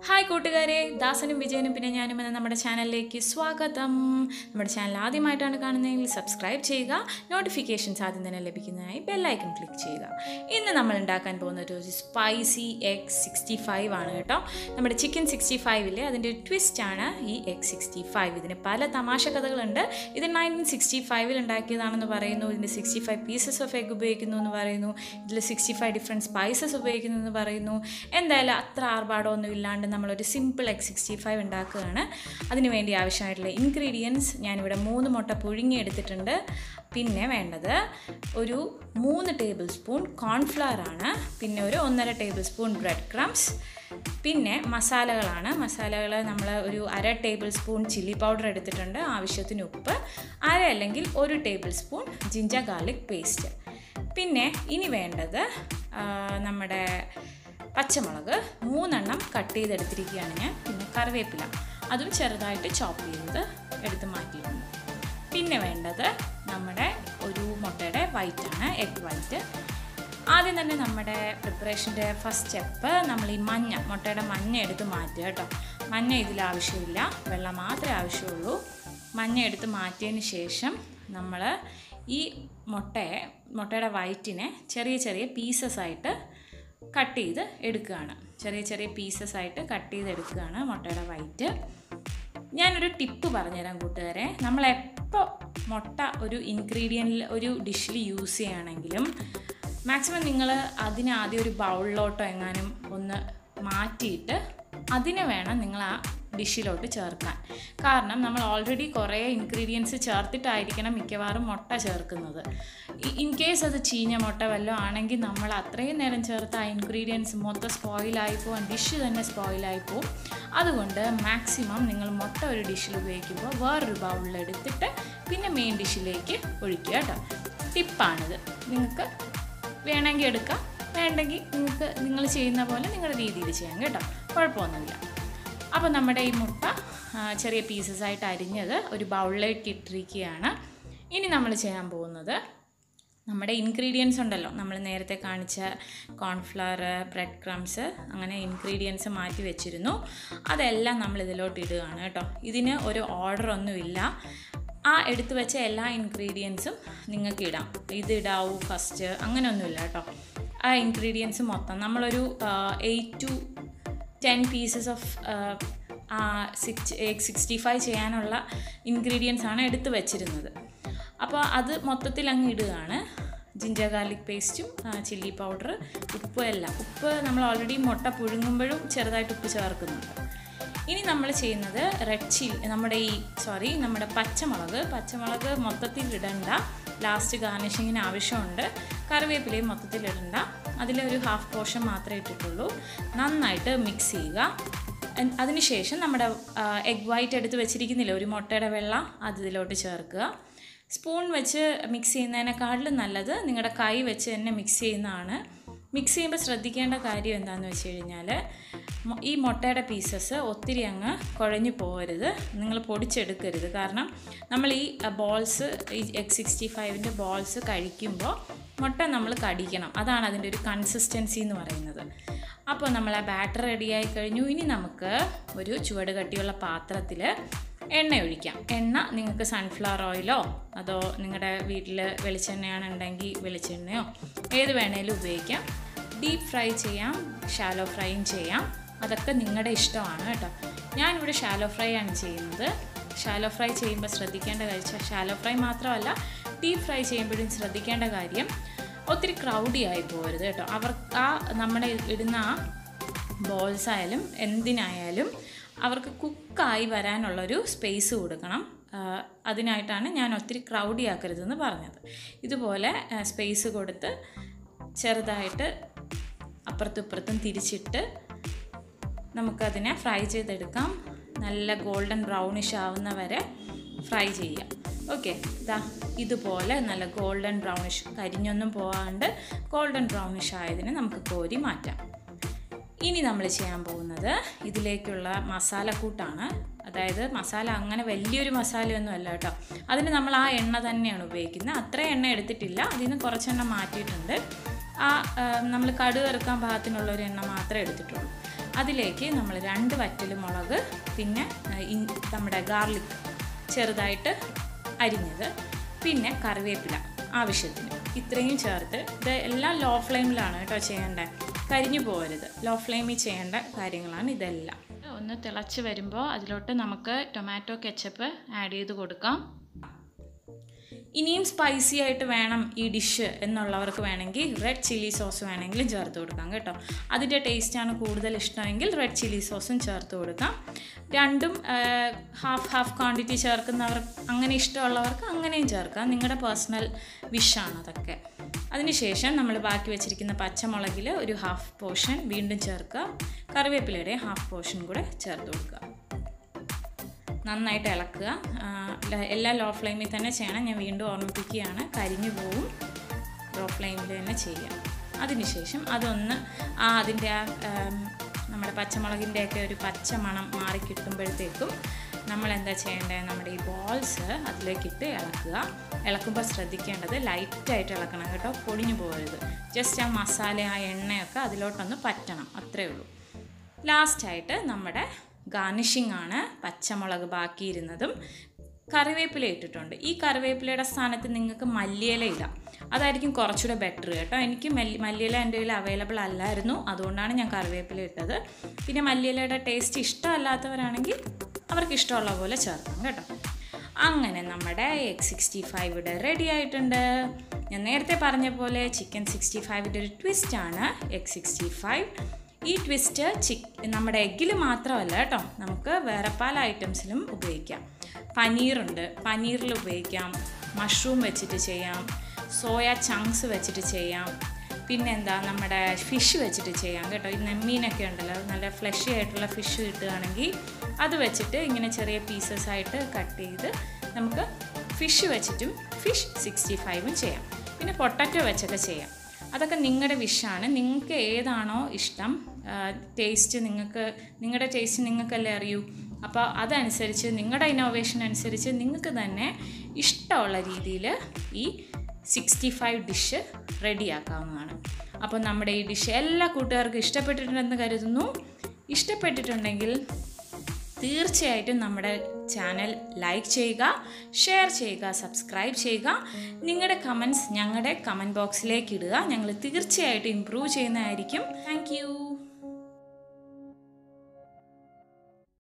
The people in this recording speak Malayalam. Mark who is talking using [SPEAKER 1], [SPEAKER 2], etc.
[SPEAKER 1] ഹായ് കൂട്ടുകാരെ, ദാസനും വിജയനും പിന്നെ ഞാനും എന്ന നമ്മുടെ ചാനലിലേക്ക് സ്വാഗതം. നമ്മുടെ ചാനൽ ആദ്യമായിട്ടാണ് കാണുന്നതെങ്കിൽ സബ്സ്ക്രൈബ് ചെയ്യുക, നോട്ടിഫിക്കേഷൻസ് ആദ്യം തന്നെ ലഭിക്കുന്നതിനായി ബെല്ലൈക്കൺ ക്ലിക്ക് ചെയ്യുക. ഇന്ന് നമ്മൾ ഉണ്ടാക്കാൻ പോകുന്ന ഒരു സ്പൈസി എഗ് 65 ആണ് കേട്ടോ. നമ്മുടെ ചിക്കൻ 65 അതിൻ്റെ ഒരു ട്വിസ്റ്റാണ് ഈ എഗ് 65. ഇതിന് പല തമാശ കഥകളുണ്ട്. ഇത് 1965 ഉണ്ടാക്കിയതാണെന്ന് പറയുന്നു. ഇതിൻ്റെ 65 പീസസ് ഓഫ് എഗ് ഉപയോഗിക്കുന്നു എന്ന് പറയുന്നു. ഇതിൽ 65 ഡിഫറെൻറ്റ് സ്പൈസസ് ഉപയോഗിക്കുന്നു എന്ന് പറയുന്നു. എന്തായാലും അത്ര ആർഭാടമൊന്നും ഇല്ലാണ്ട് നമ്മളൊരു സിമ്പിൾ എഗ് 65 ഉണ്ടാക്കുകയാണ്. അതിന് വേണ്ടി ആവശ്യമായിട്ടുള്ള ഇൻഗ്രീഡിയൻസ് ഞാനിവിടെ 3 മുട്ട പുഴുങ്ങി എടുത്തിട്ടുണ്ട്. പിന്നെ വേണ്ടത് ഒരു 3 ടേബിൾ സ്പൂൺ കോൺഫ്ലവർ ആണ്. പിന്നെ ഒരു 1.5 ടേബിൾ സ്പൂൺ ബ്രെഡ് ക്രംസ്. പിന്നെ മസാലകളാണ്. മസാലകൾ നമ്മൾ ഒരു 1/2 ടേബിൾ സ്പൂൺ ചില്ലി പൗഡർ എടുത്തിട്ടുണ്ട്, ആവശ്യത്തിന് ഉപ്പ്, 1/2 അല്ലെങ്കിൽ 1 tablespoon ginger garlic paste. പിന്നെ ഇനി വേണ്ടത് നമ്മുടെ പച്ചമുളക് 3 കട്ട് ചെയ്തെടുത്തിരിക്കുകയാണ് ഞാൻ. പിന്നെ കറിവേപ്പില അതും ചെറുതായിട്ട് ചോപ്പ് ചെയ്ത് എടുത്ത് മാറ്റിയിട്ടുണ്ട്. പിന്നെ വേണ്ടത് നമ്മുടെ ഒരു മുട്ടയുടെ വൈറ്റാണ്, എഗ് വൈറ്റ്. ആദ്യം തന്നെ നമ്മുടെ പ്രിപ്പറേഷൻ്റെ ഫസ്റ്റ് സ്റ്റെപ്പ് നമ്മൾ ഈ മുട്ടയുടെ മഞ്ഞ എടുത്ത് മാറ്റുക കേട്ടോ. മഞ്ഞ ഇതിൽ ആവശ്യമില്ല, വെള്ളം മാത്രമേ ആവശ്യമുള്ളൂ. മഞ്ഞ എടുത്ത് മാറ്റിയതിന് ശേഷം നമ്മൾ ഈ മുട്ടയുടെ വൈറ്റിനെ ചെറിയ ചെറിയ പീസസ് ആയിട്ട് കട്ട് ചെയ്ത് എടുക്കുകയാണ്. ചെറിയ ചെറിയ പീസസ് ആയിട്ട് കട്ട് ചെയ്തെടുക്കുകയാണ് മുട്ടയുടെ വൈറ്റ്. ഞാനൊരു ടിപ്പ് പറഞ്ഞുതരാം കൂട്ടുകാരെ. നമ്മളെപ്പോൾ മുട്ട ഒരു ഒരു ഡിഷിൽ യൂസ് ചെയ്യുകയാണെങ്കിലും മാക്സിമം നിങ്ങൾ ആദ്യം ഒരു ബൗളിലോട്ടോ എങ്ങാനും ഒന്ന് മാറ്റിയിട്ട് അതിനെ വേണം നിങ്ങൾ ആ ഡിഷിലോട്ട് ചേർക്കാൻ. കാരണം നമ്മൾ ഓൾറെഡി കുറേ ഇൻഗ്രീഡിയൻസ് ചേർത്തിട്ടായിരിക്കണം മിക്കവാറും മുട്ട ചേർക്കുന്നത്. ഇൻ കേസ് അത് ചീഞ്ഞ മുട്ട വല്ലതും ആണെങ്കിൽ നമ്മൾ അത്രയും നേരം ചേർത്ത ആ ഇൻഗ്രീഡിയൻസ് മൊത്തം സ്പോയിലായിപ്പോവും, ഡിഷ് തന്നെ സ്പോയിലായിപ്പോവും. അതുകൊണ്ട് മാക്സിമം നിങ്ങൾ മുട്ട ഒരു ഡിഷിൽ ഉപയോഗിക്കുമ്പോൾ വേറൊരു ബൗളിലെടുത്തിട്ട് പിന്നെ മെയിൻ ഡിഷിലേക്ക് ഒഴിക്കുക കേട്ടോ. ടിപ്പാണിത്. നിങ്ങൾക്ക് വേണമെങ്കിൽ എടുക്കാം, വേണ്ടെങ്കിൽ നിങ്ങൾ ചെയ്യുന്ന പോലെ നിങ്ങളുടെ രീതിയിൽ ചെയ്യാം കേട്ടോ, കുഴപ്പമൊന്നുമില്ല. അപ്പോൾ നമ്മുടെ ഈ മുട്ട ചെറിയ പീസസ് ആയിട്ട് അരിഞ്ഞത് ഒരു ബൗളിലേക്ക് ഇട്ടിരിക്കുകയാണ്. ഇനി നമ്മൾ ചെയ്യാൻ പോകുന്നത് നമ്മുടെ ഇൻഗ്രീഡിയൻസ് ഉണ്ടല്ലോ, നമ്മൾ നേരത്തെ കാണിച്ച കോൺഫ്ലവർ, ബ്രെഡ് ക്രംസ്, അങ്ങനെ ഇൻഗ്രീഡിയൻസ് മാറ്റി വെച്ചിരുന്നു. അതെല്ലാം നമ്മൾ ഇതിലോട്ട് ഇടുകയാണ് കേട്ടോ. ഇതിന് ഒരു ഓർഡറൊന്നുമില്ല. ആ എടുത്തു വെച്ച എല്ലാ ഇൻഗ്രീഡിയൻസും നിങ്ങൾക്ക് ഇടാം. ഇതിടാവൂ ഫസ്റ്റ് അങ്ങനെയൊന്നുമില്ല കേട്ടോ. ആ ഇൻഗ്രീഡിയൻസ് മൊത്തം നമ്മളൊരു 8 to 10 പീസസ് ഓഫ് എഗ് 65 ചെയ്യാനുള്ള ഇൻഗ്രീഡിയൻസ് ആണ് എടുത്ത് വെച്ചിരുന്നത്. അപ്പോൾ അത് മൊത്തത്തിൽ അങ്ങ് ഇടുകയാണ്. ജിഞ്ചർ ഗാർലിക് പേസ്റ്റും ചില്ലി പൗഡർ, ഉപ്പ് എല്ലാം. ഉപ്പ് നമ്മൾ ഓൾറെഡി മുട്ട പുഴുങ്ങുമ്പോഴും ചെറുതായിട്ട് ഉപ്പ് ചേർക്കുന്നുണ്ട്. ഇനി നമ്മൾ ചെയ്യുന്നത് നമ്മുടെ പച്ചമുളക് മൊത്തത്തിൽ ഇടണ്ട, ലാസ്റ്റ് ഗാർണിഷിങ്ങിന് ആവശ്യമുണ്ട്. കറിവേപ്പിലയും മൊത്തത്തിൽ ഇടണ്ട, അതിലൊരു ഹാഫ് പോർഷൻ മാത്രമേ ഇട്ടിട്ടുള്ളൂ. നന്നായിട്ട് മിക്സ് ചെയ്യുക. അതിനുശേഷം നമ്മുടെ എഗ് വൈറ്റ് എടുത്ത് വെച്ചിരിക്കുന്നില്ല, ഒരു മുട്ടയുടെ വെള്ള, അത് ഇതിലോട്ട് ചേർക്കുക. സ്പൂൺ വെച്ച് മിക്സ് ചെയ്യുന്നതിനേക്കാളും നല്ലത് നിങ്ങളുടെ കൈ വെച്ച് തന്നെ മിക്സ് ചെയ്യുന്നതാണ്. മിക്സ് ചെയ്യുമ്പോൾ ശ്രദ്ധിക്കേണ്ട കാര്യം എന്താണെന്ന് വെച്ച് കഴിഞ്ഞാൽ ഈ മുട്ടയുടെ പീസസ് ഒത്തിരി അങ്ങ് കുഴഞ്ഞു പോകരുത്, നിങ്ങൾ പൊടിച്ചെടുക്കരുത്. കാരണം നമ്മൾ ഈ എഗ് 65ൻ്റെ ബോൾസ് കഴിക്കുമ്പോൾ മുട്ട നമ്മൾ കടിക്കണം, അതാണ് അതിൻ്റെ ഒരു കൺസിസ്റ്റൻസി എന്ന് പറയുന്നത്. അപ്പോൾ നമ്മൾ ആ ബാറ്റർ റെഡിയായി കഴിഞ്ഞു. ഇനി നമുക്ക് ഒരു ചുവട് കട്ടിയുള്ള പാത്രത്തിൽ എണ്ണ ഒഴിക്കാം. എണ്ണ നിങ്ങൾക്ക് സൺഫ്ലവർ ഓയിലോ അതോ നിങ്ങളുടെ വീട്ടിൽ വെളിച്ചെണ്ണയാണെന്നുണ്ടെങ്കിൽ വെളിച്ചെണ്ണയോ ഏത് വേണേലും ഉപയോഗിക്കാം. ഡീപ്പ് ഫ്രൈ ചെയ്യാം, ഷാലോ ഫ്രൈയും ചെയ്യാം, അതൊക്കെ നിങ്ങളുടെ ഇഷ്ടമാണ് കേട്ടോ. ഞാനിവിടെ ഷാലോ ഫ്രൈ ആണ് ചെയ്യുന്നത്. ഷാലോ ഫ്രൈ ചെയ്യുമ്പോൾ ശ്രദ്ധിക്കേണ്ട കാര്യം, ഷാലോ ഫ്രൈ മാത്രമല്ല ഡീപ്പ് ഫ്രൈ ചെയ്യുമ്പോഴും ശ്രദ്ധിക്കേണ്ട കാര്യം, ഒത്തിരി ക്രൗഡി ആയി പോകരുത് കേട്ടോ. നമ്മുടെ ഇടുന്ന ആ ബോൾസ് ആയാലും എന്തിനായാലും അവർക്ക് കുക്കായി വരാനുള്ളൊരു സ്പേസ് കൊടുക്കണം. അതിനായിട്ടാണ് ഞാൻ ഒത്തിരി ക്രൗഡി ആക്കരുതെന്ന് പറഞ്ഞത്. ഇതുപോലെ സ്പേസ് കൊടുത്ത് ചെറുതായിട്ട് അപ്പുറത്തും ഇപ്പുറത്തും തിരിച്ചിട്ട് നമുക്കതിനെ ഫ്രൈ ചെയ്തെടുക്കാം. നല്ല ഗോൾഡൻ ബ്രൗണിഷ് ആവുന്ന വരെ ഫ്രൈ ചെയ്യാം. ഓക്കെ, ഇതുപോലെ നല്ല ഗോൾഡൻ ബ്രൗണിഷ്, കരിഞ്ഞൊന്നും പോകാണ്ട് ഗോൾഡൻ ബ്രൗണിഷ് ആയതിനെ നമുക്ക് കോരി മാറ്റാം. ഇനി നമ്മൾ ചെയ്യാൻ പോകുന്നത് ഇതിലേക്കുള്ള മസാലക്കൂട്ടാണ്. അതായത് മസാല അങ്ങനെ വലിയൊരു മസാലയൊന്നും അല്ല കേട്ടോ. അതിന് നമ്മൾ ആ എണ്ണ തന്നെയാണ് ഉപയോഗിക്കുന്നത്. അത്രയും എണ്ണ എടുത്തിട്ടില്ല, അതിൽ നിന്ന് കുറച്ചെണ്ണ മാറ്റിയിട്ടുണ്ട്. നമ്മൾ കടുക് ഇറക്കാൻ പാകത്തിനുള്ളൊരു എണ്ണ മാത്രമേ എടുത്തിട്ടുള്ളൂ. അതിലേക്ക് നമ്മൾ 2 വറ്റൽമുളക്, പിന്നെ നമ്മുടെ ഗാർലിക് ചെറുതായിട്ട് അരിഞ്ഞത്, പിന്നെ കറിവേപ്പില ആവശ്യത്തിന്, ഇത്രയും ചേർത്ത് ഇത് എല്ലാം ലോ ഫ്ലെയിമിലാണ് കേട്ടോ ചെയ്യേണ്ടത്. കരിഞ്ഞു പോകരുത്. ലോ ഫ്ലെയിമിൽ ചെയ്യേണ്ട കാര്യങ്ങളാണ് ഇതെല്ലാം. ഒന്ന് തിളച്ച് വരുമ്പോൾ അതിലോട്ട് നമുക്ക് ടൊമാറ്റോ കെച്ചപ്പ് ആഡ് ചെയ്ത് കൊടുക്കാം. ഇനിയും സ്പൈസി ആയിട്ട് വേണം ഈ ഡിഷ് എന്നുള്ളവർക്ക് വേണമെങ്കിൽ റെഡ് ചില്ലി സോസ് വേണമെങ്കിലും ചേർത്ത് കൊടുക്കാം കേട്ടോ. അതിൻ്റെ ടേസ്റ്റാണ് കൂടുതൽ ഇഷ്ടമെങ്കിൽ റെഡ് ചില്ലി സോസും ചേർത്ത് കൊടുക്കാം. രണ്ടും ഹാഫ് ക്വാണ്ടിറ്റി ചേർക്കുന്നവർ, അങ്ങനെ ഇഷ്ടമുള്ളവർക്ക് അങ്ങനെയും ചേർക്കാം. നിങ്ങളുടെ പേഴ്സണൽ വിഷാണ് അതൊക്കെ. അതിനുശേഷം നമ്മൾ ബാക്കി വെച്ചിരിക്കുന്ന പച്ചമുളകിൽ ഒരു ഹാഫ് പോർഷൻ വീണ്ടും ചേർക്കുക. കറിവേപ്പിലയുടെ ഹാഫ് പോർഷൻ കൂടെ ചേർത്ത് കൊടുക്കുക. നന്നായിട്ട് ഇളക്കുക. എല്ലാം ലോ ഫ്ലെയിമിൽ തന്നെ ചെയ്യണം. ഞാൻ വീണ്ടും ഓർമ്മിപ്പിക്കുകയാണ്, കരിഞ്ഞു പോവും. ലോ ഫ്ലെയിമിൽ തന്നെ ചെയ്യാം. അതിനുശേഷം അതൊന്ന് അതിൻ്റെ നമ്മുടെ പച്ചമുളകിൻ്റെയൊക്കെ ഒരു പച്ച മണം മാറി കിട്ടുമ്പോഴത്തേക്കും നമ്മൾ എന്താ ചെയ്യേണ്ടത്, നമ്മുടെ ഈ ബോൾസ് അതിലേക്കിട്ട് ഇളക്കുക. ഇളക്കുമ്പോൾ ശ്രദ്ധിക്കേണ്ടത് ലൈറ്റായിട്ട് ഇളക്കണം കേട്ടോ, പൊടിഞ്ഞു പോകരുത്. ജസ്റ്റ് ആ മസാല, ആ എണ്ണയൊക്കെ അതിലോട്ടൊന്ന് പറ്റണം, അത്രയേ ഉള്ളൂ. ലാസ്റ്റായിട്ട് നമ്മുടെ ഗാർണിഷിംഗ് ആണ്. പച്ചമുളക് ബാക്കിയിരുന്നതും കറിവേപ്പില ഇട്ടിട്ടുണ്ട്. ഈ കറിവേപ്പിലയുടെ സ്ഥാനത്ത് നിങ്ങൾക്ക് മല്ലിയില ഇടാം, അതായിരിക്കും കുറച്ചുകൂടെ ബെറ്റർ കേട്ടോ. എനിക്ക് മല്ലിയില എൻ്റെ കയ്യിൽ അവൈലബിൾ അല്ലായിരുന്നു, അതുകൊണ്ടാണ് ഞാൻ കറിവേപ്പില ഇട്ടത്. പിന്നെ മല്ലിയിലയുടെ ടേസ്റ്റ് ഇഷ്ടമല്ലാത്തവരാണെങ്കിൽ അവർക്ക് ഇഷ്ടമുള്ള പോലെ ചേർക്കാം കേട്ടോ. അങ്ങനെ നമ്മുടെ എഗ് 65 ഇവിടെ റെഡി ആയിട്ടുണ്ട്. ഞാൻ നേരത്തെ പറഞ്ഞ പോലെ ചിക്കൻ 65ൻ്റെ ഒരു ട്വിസ്റ്റാണ് എഗ് 65. ഈ ട്വിസ്റ്റ് നമ്മുടെ എഗ്ഗിൽ മാത്രമല്ല കേട്ടോ, നമുക്ക് വേറെ പല ഐറ്റംസിലും ഉപയോഗിക്കാം. പനീറുണ്ട്, പനീറിൽ ഉപയോഗിക്കാം. മഷ്റൂം വെച്ചിട്ട് ചെയ്യാം. സോയ ചങ്ക്സ് വെച്ചിട്ട് ചെയ്യാം. പിന്നെന്താ, നമ്മുടെ ഫിഷ് വെച്ചിട്ട് ചെയ്യാം കേട്ടോ. ഈ നെമ്മീനൊക്കെ ഉണ്ടല്ലോ, നല്ല ഫ്ലഷി ആയിട്ടുള്ള ഫിഷ് കിട്ടുകയാണെങ്കിൽ അത് വെച്ചിട്ട് ഇങ്ങനെ ചെറിയ പീസസ് ആയിട്ട് കട്ട് ചെയ്ത് നമുക്ക് ഫിഷ് വെച്ചിട്ടും ഫിഷ് 65ഉം ചെയ്യാം. പിന്നെ പൊട്ടറ്റോ വെച്ചൊക്കെ ചെയ്യാം. അതൊക്കെ നിങ്ങളുടെ വിഷാണ്. നിങ്ങൾക്ക് ഏതാണോ ഇഷ്ടം, ടേസ്റ്റ് നിങ്ങളുടെ ടേസ്റ്റ് നിങ്ങൾക്കല്ലേ അറിയൂ. അപ്പോൾ അതനുസരിച്ച് നിങ്ങളുടെ ഇന്നോവേഷൻ അനുസരിച്ച് നിങ്ങൾക്ക് തന്നെ ഇഷ്ടമുള്ള രീതിയിൽ ഈ 65 ഡിഷ് റെഡിയാക്കാവുന്നതാണ്. അപ്പോൾ നമ്മുടെ ഈ ഡിഷ് എല്ലാ കൂട്ടുകാർക്കും ഇഷ്ടപ്പെട്ടിട്ടുണ്ടെന്ന് കരുതുന്നു. ഇഷ്ടപ്പെട്ടിട്ടുണ്ടെങ്കിൽ തീർച്ചയായിട്ടും നമ്മുടെ ചാനൽ ലൈക്ക് ചെയ്യുക, ഷെയർ ചെയ്യുക, സബ്സ്ക്രൈബ് ചെയ്യുക. നിങ്ങളുടെ കമൻറ്റ്സ് ഞങ്ങളുടെ കമൻറ്റ് ബോക്സിലേക്ക് ഇടുക. ഞങ്ങൾ തീർച്ചയായിട്ടും ഇംപ്രൂവ് ചെയ്യുന്നതായിരിക്കും. Thank U.